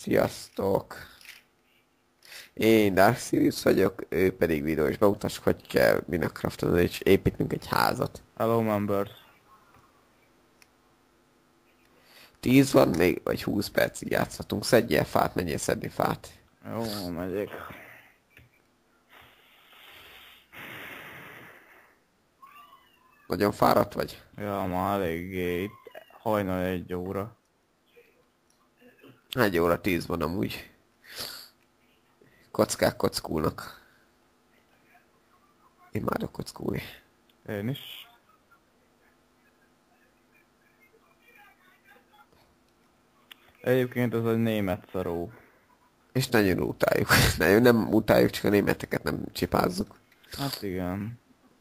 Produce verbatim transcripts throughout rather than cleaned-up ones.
Sziasztok! Én Dark Sirius vagyok, ő pedig videó, és bemutassuk, hogy kell Minecrafton és építünk egy házat. Hello members. tíz van még, vagy húsz percig játszhatunk. Szedjél fát, menjél szedni fát. Jó, megyek. Nagyon fáradt vagy? Ja, ma eléggé itt hajnal egy óra. Egy óra tíz van amúgy. Kockák kockulnak. Imádok kockulni. Én is. Egyébként ez egy német szaró. És nagyon utáljuk. Nagyon nem utáljuk, csak a németeket nem csipázzuk. Hát igen.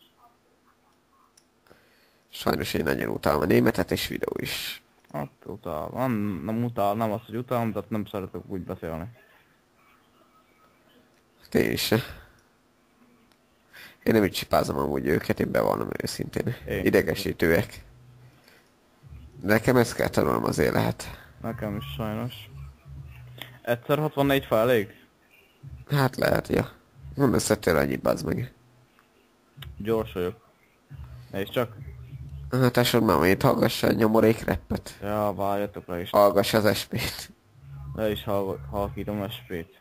Sajnos én nagyon utálom a németet, és videó is. Hát utál. Nem, nem utál, nem az, hogy utálom, de nem szeretek úgy beszélni. Én is se. Én nem így csipázom amúgy őket, én bevallom őszintén. Én. Idegesítőek. De nekem ezt kell tanulnom, azért lehet. Nekem is sajnos. Egyszer hatvannégy fa elég? Hát lehet, ja. Nem összettél annyit, bazd meg. Gyors vagyok. Nézd csak. Hát esod már, itt hallgassa a nyomorék reppet. Ja, várjatok le is. Hallgass az espét. Le is hall halkítom a spét.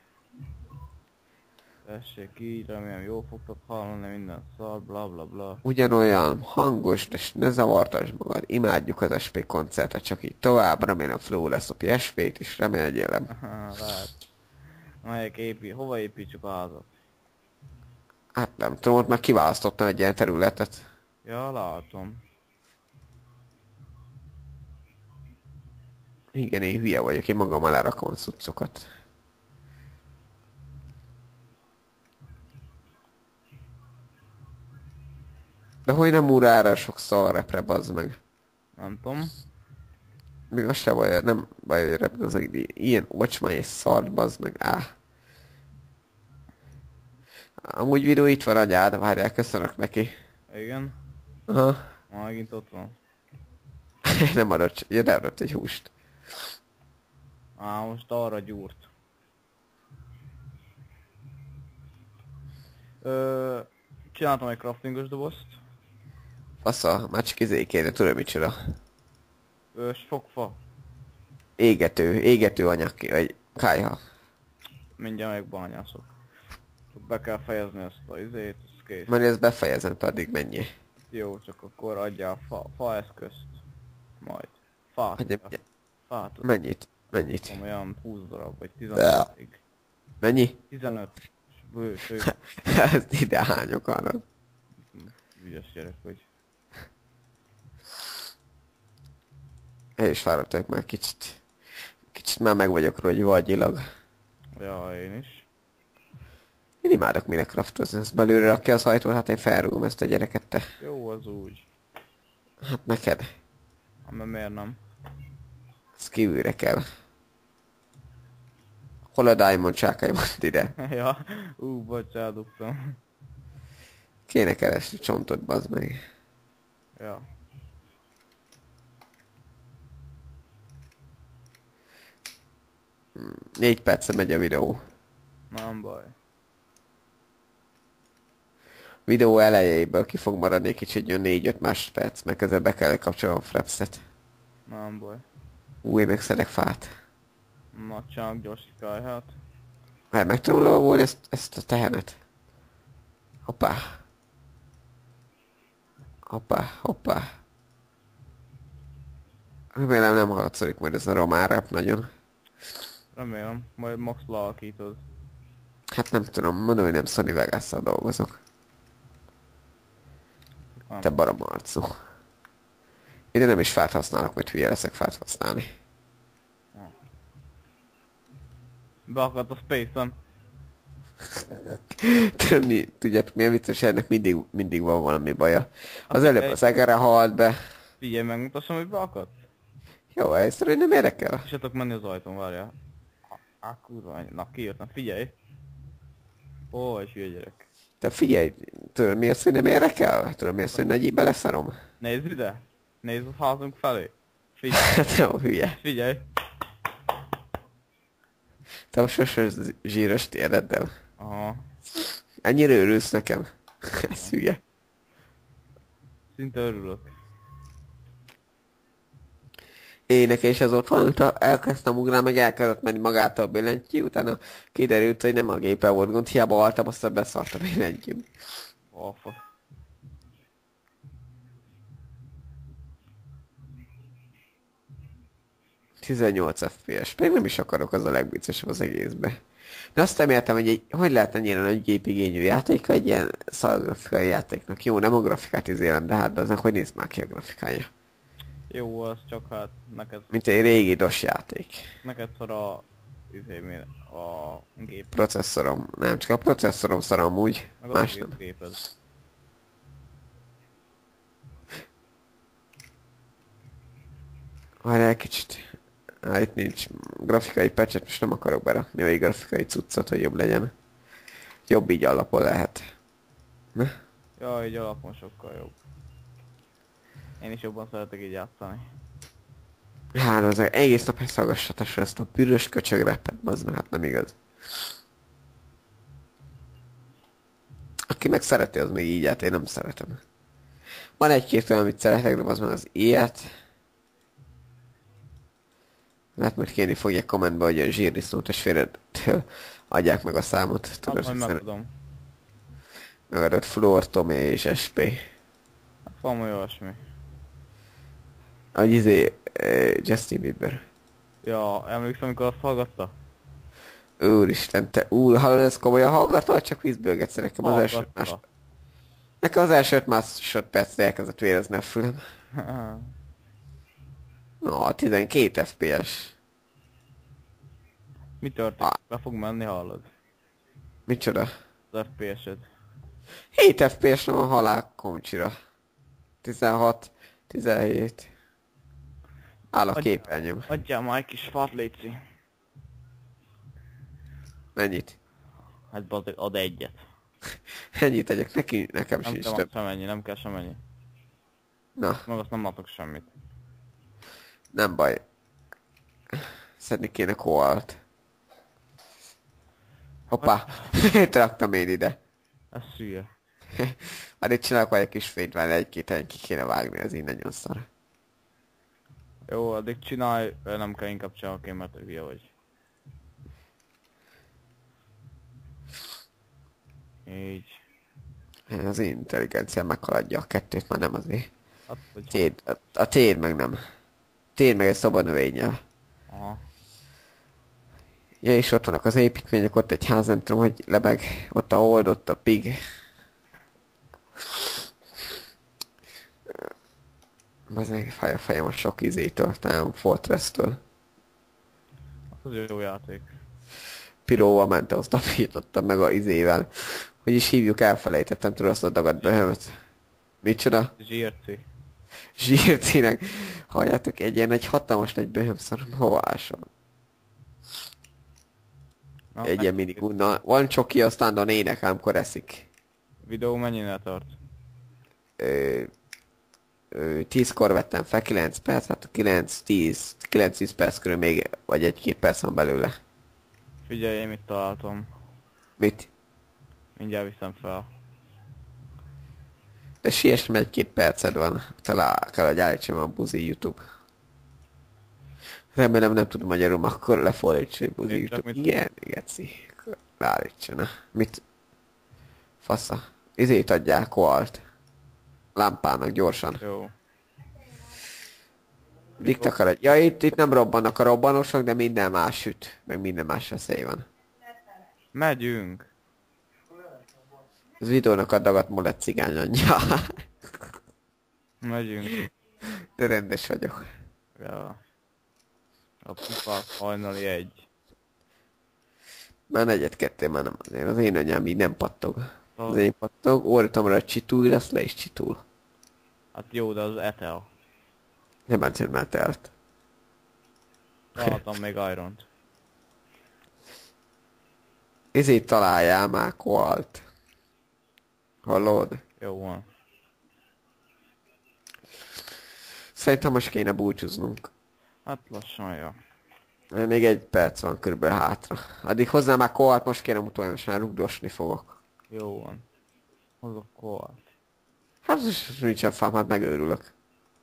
Tessék így, remélem jól fogtok hallani minden szar, bla bla bla. Ugyanolyan hangos, de ne zavartasd magad. Imádjuk az espé koncertet, csak így tovább. Remélem flow lesz a espét is, remélem. Lehet. Melyek épi, hova építsük a házat? Hát nem tudom, ott már kiválasztottam egy ilyen területet. Ja, látom. Igen, én hülye vagyok, én magam alá rakom a cuccokat. De hogy nem órára sok szarrepre, bazd meg. Nem tudom. Még az se baj, nem baj, hogy repre az ilyen ocsmány és szart, bazd meg, áh. Amúgy videó itt van anyád, várjál, köszönök neki. Igen. Aha. Ma megint ott van. Nem adott, ja, de adott egy húst. Á, most arra gyúrt. Ö, csináltam egy craftingos dobozt. Fasza, már csak izé kéne, tudom micsoda. Ö, sok fa. Égető, égető anyag, vagy kájha. Mindjárt megbányászok. Be kell fejezni ezt a izét, ez kész. Majd ezt befejezem, addig mennyi. Jó, csak akkor adjál fa, fa eszközt. Majd. Fát. Adja, Fát. mennyit? Mennyit? Tudom, olyan húsz darab, vagy tizenöt. Mennyi? tizenöt. Bő, bő. Ezt ide hányok arra. Ügyes gyerek vagy. Én is fáradt vagyok már kicsit. Kicsit már meg vagyok róla, vagyilag. Ja, én is. Én imádok Minecraftozni, ezt belőle rakja az hajtót, hát én felrúgom ezt a gyereket, te. Jó, az úgy. Hát neked. Hát, mert miért nem? Ez kívülre kell. Hol a diamond csákány volt ide? Ja, ú, bocs, eldugtam. Kéne keresni csontot, bazd meg. Ja. Négy perce megy a videó. Nem baj. Videó elejéből ki fog maradni egy kicsit, jön négy-öt másodperc, meg ezzel be kell kapcsolnom a frapset. Nem baj. Ú, én megszedek fát. Na, csak gyors kájhát. Hát meg tudom lovagolni ezt, ezt a tehenet. Hoppá. Hoppá, hoppá. Remélem nem hallatszik majd ez a román rap nagyon. Remélem, majd max lealakítod. Hát nem tudom, mondom, hogy nem Sony Vegas-szal dolgozok. Nem. Te barom arcú. Ide nem is fát használok, mert hülye leszek fát használni. Beakadt a space-en. Tudod mi, tudjátok milyen vicces, ennek mindig, mindig van valami baja. Az előbb az egere halt be. Figyelj, megmutassam, hogy beakadt. Jó, egyszerűen nem érdekel. És tudok menni az ajtón, várjál. Á, kurva, na kiírtam, figyelj. Ó, és hülye gyerek. Te figyelj, tudod mi az, hogy nem érdekel? Tudod mi az, hogy nagy íbe leszarom? Nézd ide! Nézd a házunk felé! Figyelj! Hát jó, hülye. Figyelj! Te most sose zsíros téreddel. Aha. Ennyire örülsz nekem? Ez hülye. Szinte örülök. Én nekem is ez ott van, utána elkezdtem ugrálni, meg elkezdett menni magától a billentyű, utána kiderült, hogy nem a gépe volt gond, hiába altam, aztán beszart a billentyű. Alfa. tizennyolc ef pé es, pedig nem is akarok, az a legviccesebb az egészbe. De azt nem értem, hogy egy, hogy lehet ennyire nagy gépigényű játék egy ilyen szargrafikai játéknak. Jó, nem a grafikát izélem, de hát aznak hogy néz már ki a grafikája? Jó, az csak hát neked, Mint egy régi dos játék. neked szar a... Izé, mi, a gép. Processzorom, nem csak a processzorom szar amúgy, Meg az más egész nem. géped. Várjál egy kicsit. Á, itt nincs grafikai patchet, most nem akarok berakni egy grafikai cuccot, hogy jobb legyen. Jobb így alapon lehet. Ne? Ja, így alapon sokkal jobb. Én is jobban szeretek így játszani. Hát az egész nap hallgassatasra ezt a bűrös köcsög repet, az meg hát nem igaz. Aki meg szereti, az még így hát én nem szeretem. Van egy-két olyan, amit szeretek, de az meg az ilyet. Lehet majd kérni fogják kommentbe, hogy a zsírdisznót és félredtől adják meg a számot. Hát Tudod, majd hogy megadom. megadott Fluor, Tomé és es pé. Hát valami olyasmi. Ahogy izé, uh, Justin Bieber. Ja, emlékszem, amikor azt hallgatta? Úristen, te, úr, hallod, ez komolyan hallgatod, csak vízbőgetsz nekem az első más... Hallgatta. Nekem az első öt másodpercre elkezdett vérezni a fülem. Na, tizenkét ef pé es. Mi történt? Be fog menni, hallod? Micsoda? Az ef pé es-ed. hét ef pé es van a halál komcsira. tizenhat, tizenhét. Áll a képernyőm. Adjál már egy kis fát, léci. Mennyit? Hát bazd, ad egyet. Ennyit tegyek neki, nekem Nem sincs kell több. semennyi, nem kell semennyi. Na, Meg azt nem adok semmit. nem baj. Szedni kéne koalt. Hoppá, raktam én ide. Ez szülye. Hát itt csinálok majd egy kis fényt, mert egy-két helyen ki kéne vágni, az így nagyon szar. Jó, addig csinálj, nem kell inkább csinálok én, mert hülye vagy. Így. Az én intelligenciám meghaladja a kettőt, már nem azért. Hát, hogy... Téd, a, a téd meg nem. Téd meg egy szobanövényel. Aha. Ja, és ott vannak az építmények, ott egy ház, nem tudom, hogy lebeg, ott a hold, ott a pig. Bazdmeg fáj a fejem a sok izétől, talán Fortress-től. Az jó játék. Piróval ment, azt tapítottam meg a izével. Hogy is hívjuk, elfelejtettem, tudod azt a dagadt behövet. Micsoda? zsírci. Zsírcinek. Halljátok, egy ilyen egy hatalmas nagy böhöm szarom, hova ásom? Na, Egy ilyen minigún. Na, van csoki, aztán a énekel, amikor eszik. videó mennyire tart? Ö, ö, tízkor vettem fel, kilenc perc, hát kilenc tíz, kilenc tíz perc körül még, vagy egy-két perc van belőle. Figyelj, én mit találtam. Mit? Mindjárt viszem fel. De siessem, egy-két perced van. Talán kell, hogy állítsam a buzi YouTube. Remélem nem tudom magyarul, akkor lefordítsa, hogy buzi Én csak YouTube. mit- Igen, geci. Leállítsana. Mit? Fasza. Izét adják, koalt. Lámpának gyorsan. Jó. Mit akarod? Ja, itt, itt nem robbannak a robbanósok, de minden más süt. Meg minden más veszély van. Megyünk. Az videónak a dagat molett cigány anyja. Megyünk. De rendes vagyok. Ja. A pipa hajnali egy. Már negyed-kettő már nem azért. Az én anyám így nem pattog. Az én pattog, orromra csitúl, lesz le is csitúl. Hát jó, de az Etel. Nem egyszer már telt. Találtam még Iront. Ezért találjál már koalt. Hallod? Jó van. Szerintem most kéne búcsúznunk. Hát lassan, ja. Még egy perc van körülbelül hátra. Addig hozzá már koalt, most kérem utoljánosan rugdosni fogok. Jó van. Hozok koalt. Hát most nincsen fám, hát megőrülök.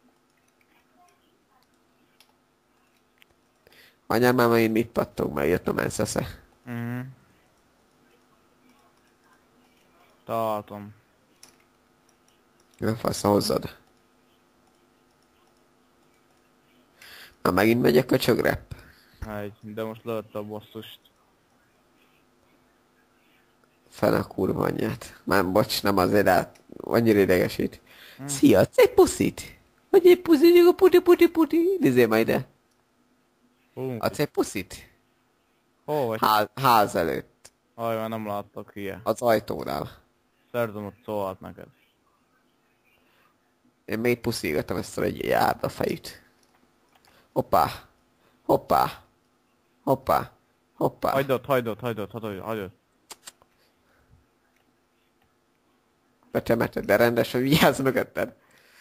Anyám már megint mit pattog, mert jött a menszesze. Mhm. Találtam. Nem fasz, hozzad. Na megint megy a köcsögrep. Egy, de most lőtt a bosszust. Fel a kurva anyját. Már bocs, nem azért át. Annyira idegesít. Hmm. Szia, egy puszit! Vagy egy puszit, a puti puti puti. Nézzél majd ide. Hú, Adsz egy puszit? hol vagy? Ház, ház előtt. Aj, már nem láttak ilyen. Az ajtónál. Szerzem ott szólt neked. Én még puszígatom ezt a egy járda fejét. Hoppá. Hoppá. Hoppá. Hoppá. Hagyd ott, hagyd ott, hagyd ott, hagyd ott, hagyd ott. Betemeted, de rendesen vigyázz mögötted.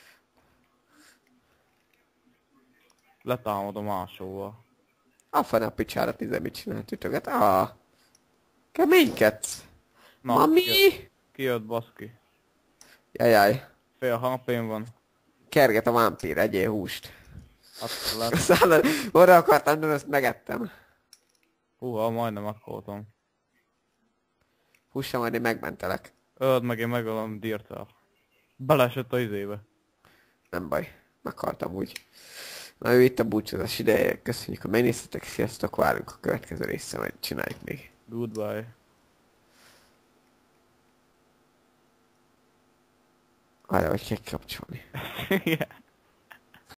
Letámadom máshova. A fene a picsára, tizen mit csinált ütöget. Ah. Keménykedsz. Na, Mami! kijött, kijött baszki. Jajjaj. Fél hapén van. Kerget a vámpír, egyél húst. Azt lett. Aztán oda akartam, de ezt megettem. Húha, majdnem megkoltam. Hússa, majd én megmentelek. Öld meg, én megölöm Dirtel. Belesett a izébe. Nem baj. Meghaltam úgy. Na ő itt a búcsúzás ideje. Köszönjük, hogy megnéztetek. Sziasztok, várunk a következő része, majd csináljuk még. Goodbye. Várj, hogy kell kapcsolni. Yeah.